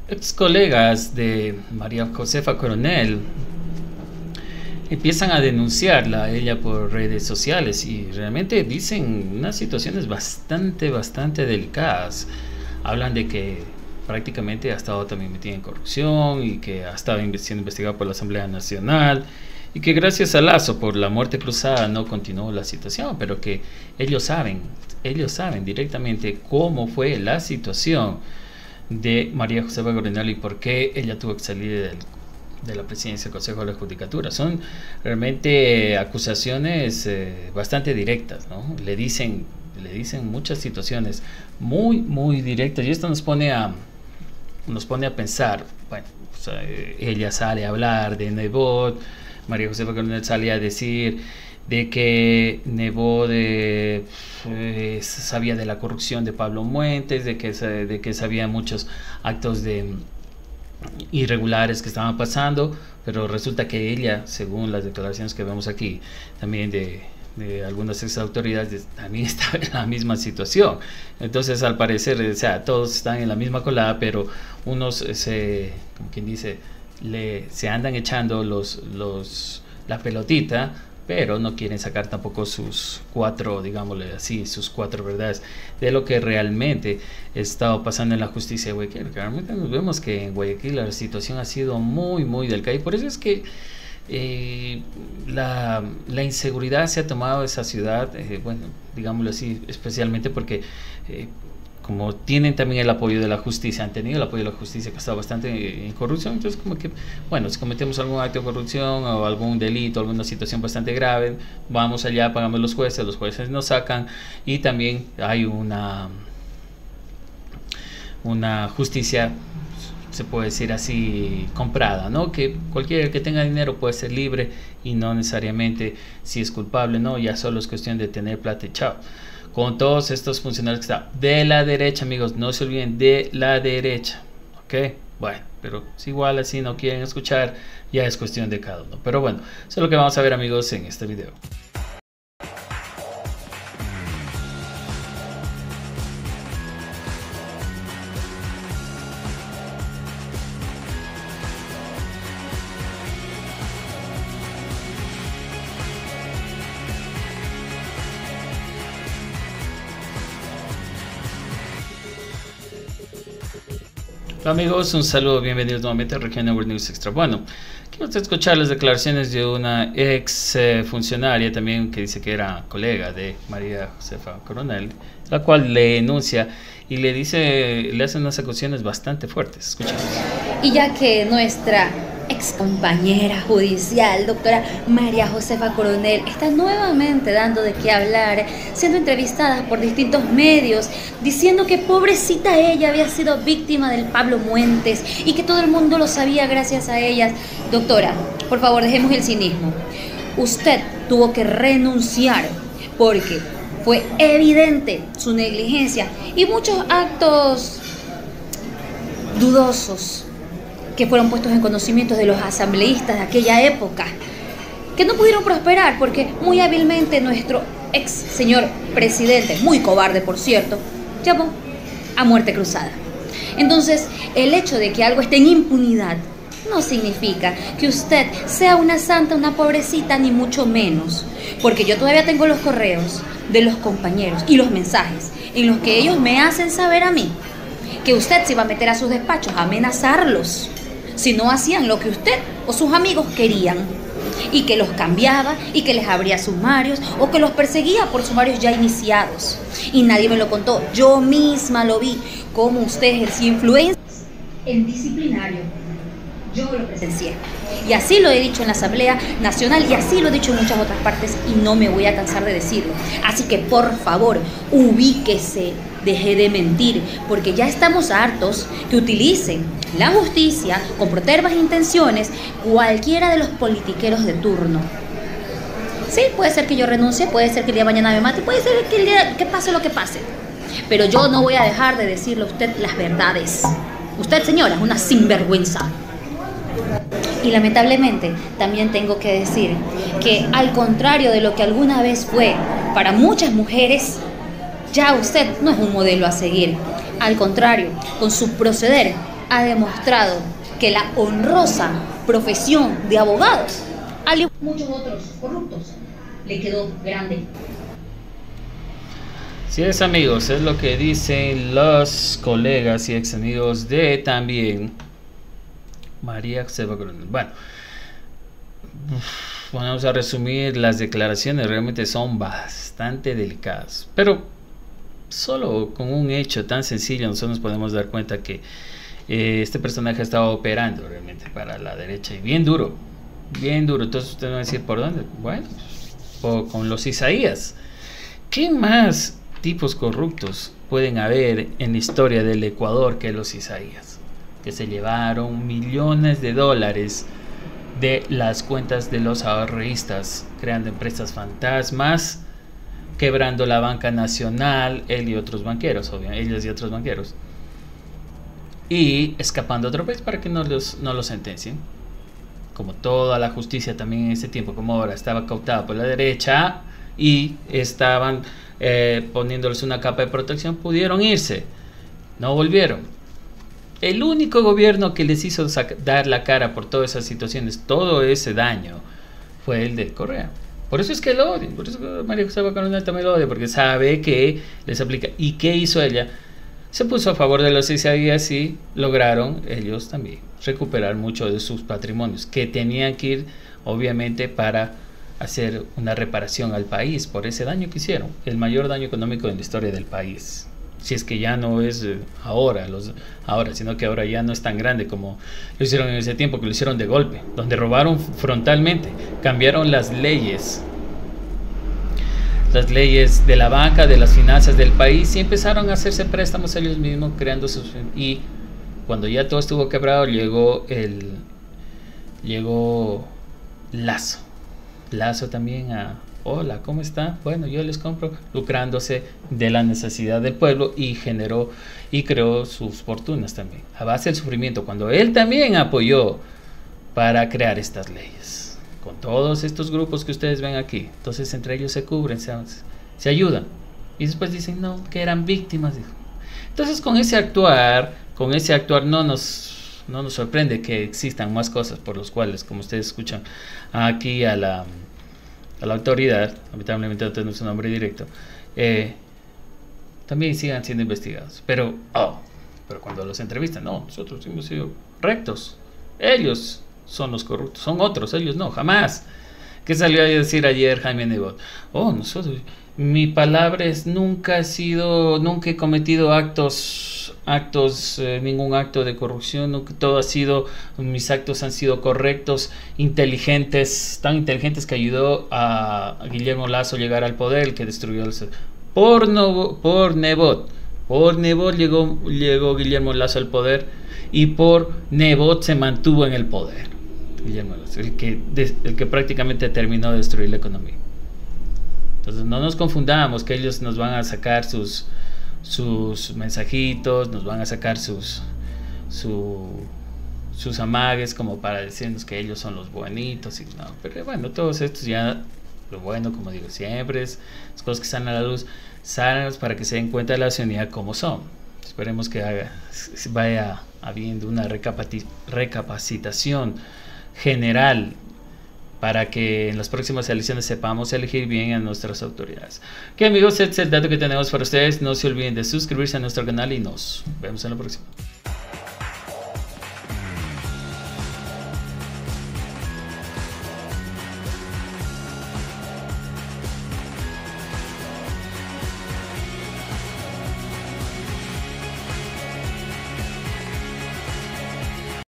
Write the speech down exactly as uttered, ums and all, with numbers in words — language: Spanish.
ex colegas de María Josefa Coronel empiezan a denunciarla a ella por redes sociales y realmente dicen unas situaciones bastante, bastante delicadas. Hablan de que prácticamente ha estado también metida en corrupción y que ha estado siendo investigada por la Asamblea Nacional y que gracias a Lazo por la muerte cruzada no continuó la situación, pero que ellos saben, ellos saben directamente cómo fue la situación de María Josefa Coronel y por qué ella tuvo que salir del de la presidencia del Consejo de la Judicatura. Son realmente acusaciones eh, bastante directas, ¿no? Le dicen, le dicen muchas situaciones muy, muy directas y esto nos pone a, nos pone a pensar. Bueno, pues, eh, ella sale a hablar de Nebot, María Josefa Coronel sale a decir de que Nebot eh, eh, sabía de la corrupción de Pablo Muentes, de que, de que sabía muchos actos de irregulares que estaban pasando, pero resulta que ella, según las declaraciones que vemos aquí, también de, de algunas ex autoridades, también estaba en la misma situación. Entonces, al parecer, o sea, todos están en la misma colada, pero unos se, como quien dice, le, se andan echando los, los, la pelotita, pero no quieren sacar tampoco sus cuatro, digámosle así, sus cuatro verdades de lo que realmente está pasando en la justicia de Guayaquil. Realmente nos vemos que en Guayaquil la situación ha sido muy, muy delicada y por eso es que eh, la, la inseguridad se ha tomado de esa ciudad, eh, bueno, digámoslo así, especialmente porque eh, como tienen también el apoyo de la justicia, han tenido el apoyo de la justicia que está bastante en corrupción, entonces como que, bueno, si cometemos algún acto de corrupción o algún delito, alguna situación bastante grave, vamos allá, pagamos los jueces, los jueces nos sacan y también hay una, una justicia, se puede decir así, comprada, ¿no? Que cualquiera que tenga dinero puede ser libre y no necesariamente si es culpable, ¿no? Ya solo es cuestión de tener plata y chao. Con todos estos funcionarios que están de la derecha, amigos, no se olviden, de la derecha, ¿ok? Bueno, pero si igual así no quieren escuchar, ya es cuestión de cada uno. Pero bueno, eso es lo que vamos a ver, amigos, en este video. Hola amigos, un saludo, bienvenidos nuevamente a Región Network News Extra. Bueno, quiero escuchar las declaraciones de una ex eh, funcionaria también que dice que era colega de María Josefa Coronel, la cual le denuncia y le dice, le hace unas acusaciones bastante fuertes. Escuchemos. Y ya que nuestra ex compañera judicial, doctora María Josefa Coronel, está nuevamente dando de qué hablar, siendo entrevistada por distintos medios, diciendo que pobrecita ella había sido víctima del Pablo Muentes y que todo el mundo lo sabía gracias a ellas. Doctora, por favor, dejemos el cinismo. Usted tuvo que renunciar porque fue evidente su negligencia y muchos actos dudosos que fueron puestos en conocimiento de los asambleístas de aquella época, que no pudieron prosperar porque muy hábilmente nuestro ex señor presidente, muy cobarde por cierto, llamó a muerte cruzada. Entonces, el hecho de que algo esté en impunidad no significa que usted sea una santa, una pobrecita, ni mucho menos, porque yo todavía tengo los correos de los compañeros y los mensajes en los que ellos me hacen saber a mí que usted se iba a meter a sus despachos a amenazarlos si no hacían lo que usted o sus amigos querían, y que los cambiaba y que les abría sumarios o que los perseguía por sumarios ya iniciados. Y nadie me lo contó, yo misma lo vi, cómo usted ejercía influencia en disciplinario. Yo lo presencié. Y así lo he dicho en la Asamblea Nacional y así lo he dicho en muchas otras partes y no me voy a cansar de decirlo. Así que por favor, ubíquese, deje de mentir, porque ya estamos hartos que utilicen la justicia con protervas intenciones cualquiera de los politiqueros de turno. Sí, puede ser que yo renuncie, puede ser que el día de mañana me mate, puede ser que el día que pase lo que pase, pero yo no voy a dejar de decirle a usted las verdades. Usted, señora, es una sinvergüenza. Y lamentablemente también tengo que decir que al contrario de lo que alguna vez fue para muchas mujeres, ya usted no es un modelo a seguir. Al contrario, con su proceder ha demostrado que la honrosa profesión de abogados, al igual que muchos otros corruptos, le quedó grande. Sí es, amigos, es lo que dicen los colegas y ex amigos de también María Josefa Coronel. Bueno, vamos a resumir las declaraciones, realmente son bastante delicadas, pero solo con un hecho tan sencillo nosotros nos podemos dar cuenta que eh, este personaje estaba operando realmente para la derecha y bien duro, bien duro. Entonces usted va a decir, ¿por dónde? Bueno, o con los Isaías. ¿Qué más tipos corruptos pueden haber en la historia del Ecuador que los Isaías? Que se llevaron millones de dólares de las cuentas de los ahorristas, creando empresas fantasmas, quebrando la banca nacional, él y otros banqueros, obviamente, ellos y otros banqueros, y escapando a otro país para que no los, no los sentencien. Como toda la justicia también en ese tiempo, como ahora, estaba cautada por la derecha y estaban eh, poniéndoles una capa de protección, pudieron irse, no volvieron. El único gobierno que les hizo dar la cara por todas esas situaciones, todo ese daño, fue el de Correa. Por eso es que lo odian, por eso María Josefa Coronel también lo odia, porque sabe que les aplica. ¿Y qué hizo ella? Se puso a favor de los Isaías y lograron ellos también recuperar mucho de sus patrimonios, que tenían que ir obviamente para hacer una reparación al país por ese daño que hicieron, el mayor daño económico en la historia del país. Si es que ya no es ahora, los, ahora, sino que ahora ya no es tan grande como lo hicieron en ese tiempo, que lo hicieron de golpe, donde robaron frontalmente, cambiaron las leyes, las leyes de la banca, de las finanzas del país, y empezaron a hacerse préstamos ellos mismos, creando sus... Y cuando ya todo estuvo quebrado, llegó el... llegó Lazo. Lazo también a... Hola, ¿cómo está? Bueno, yo les compro, lucrándose de la necesidad del pueblo, y generó y creó sus fortunas también, a base del sufrimiento, cuando él también apoyó para crear estas leyes, con todos estos grupos que ustedes ven aquí. Entonces entre ellos se cubren, se, se ayudan, y después dicen, no, que eran víctimas. Dijo. Entonces con ese actuar, con ese actuar no nos, no nos sorprende que existan más cosas por los cuales, como ustedes escuchan aquí a la... a la autoridad, lamentablemente no tenemos un nombre directo, eh, también sigan siendo investigados. Pero, oh, pero cuando los entrevistan, no, nosotros hemos sido rectos, ellos son los corruptos, son otros, ellos no, jamás. ¿Qué salió a decir ayer Jaime Nebot? Oh, nosotros, mi palabra es nunca he sido, nunca he cometido actos, actos, eh, ningún acto de corrupción, nunca, todo ha sido, mis actos han sido correctos, inteligentes, tan inteligentes que ayudó a Guillermo Lazo llegar al poder, el que destruyó el... Por, no, por Nebot, por Nebot llegó, llegó Guillermo Lazo al poder, y por Nebot se mantuvo en el poder. Guillermo Lazo, el que, el que prácticamente terminó de destruir la economía. Entonces no nos confundamos que ellos nos van a sacar sus, sus mensajitos, nos van a sacar sus, su, sus amagues como para decirnos que ellos son los buenitos. Y no, pero bueno, todos estos ya, lo bueno, como digo siempre, es las cosas que salen a la luz, salen para que se den cuenta de la ciudadanía como son. Esperemos que haga, vaya habiendo una recapacitación general, para que en las próximas elecciones sepamos elegir bien a nuestras autoridades. Ok, amigos, este es el dato que tenemos para ustedes. No se olviden de suscribirse a nuestro canal y nos vemos en la próxima.